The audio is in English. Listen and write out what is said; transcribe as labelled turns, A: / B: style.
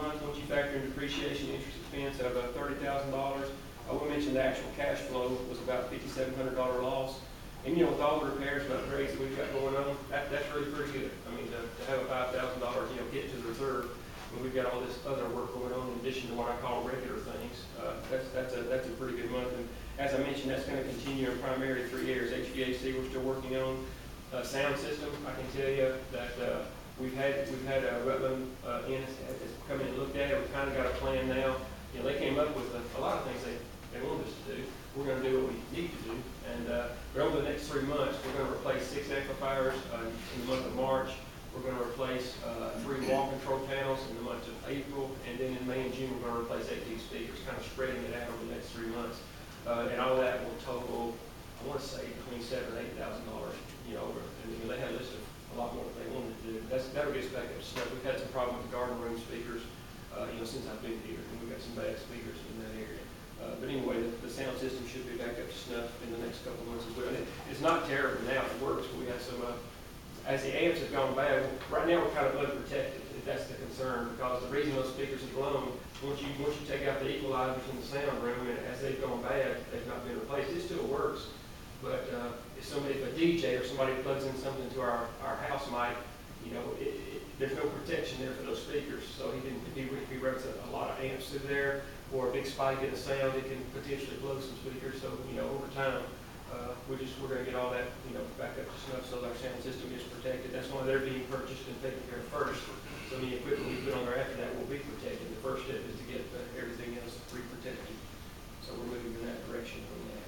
A: month, once you factor in depreciation, interest expense of $30,000. I will mention the actual cash flow was about $5,700 loss. And with all the repairs and upgrades that we've got going on, that's really pretty good. I mean, to have a $5,000, get to the reserve when we've got all this other work going on in addition to what I call regular things, that's a pretty good month. And as I mentioned, that's going to continue in primarily 3 areas. HVAC, we're still working on. Sound system, I can tell you that we've had Rutland has come in and looked at it. We've kind of got a plan now. They came up with a lot of things they wanted us to do. We're going to do what we need to do. And but over the next 3 months, we're going to replace 6 amplifiers in the month of March. We're going to replace 3 wall control panels in the month of April, and then in May and June we're going to replace 18 speakers, kind of spreading it out over the next 3 months. And all that will total, I want to say, between $7,000 and $8,000. Over. And they had a list of a lot more that they wanted to do. That'll get us back up to snuff. We've had some problem with the garden room speakers, since I've been here, and we've got some bad speakers in that area. But anyway, the sound system should be back up to snuff in the next couple of months as well. And it's not terrible now; it works. But we have some. As the amps have gone bad, right now we're kind of unprotected. That's the concern, because the reason those speakers have blown, once you take out the equalizers in the sound room, and as they've gone bad, they've not been replaced. It still works, but if a DJ or somebody plugs in something to our house mic, there's no protection there for those speakers. So if he runs a lot of amps through there, or a big spike in the sound, it can potentially blow some speakers. So over time, we're going to get all that back up to snuff so our sound system is protected. That's why they're being purchased and taken care of first. So the equipment we put on there after that will be protected. The first step is to get everything else pre-protected. So we're moving in that direction on that.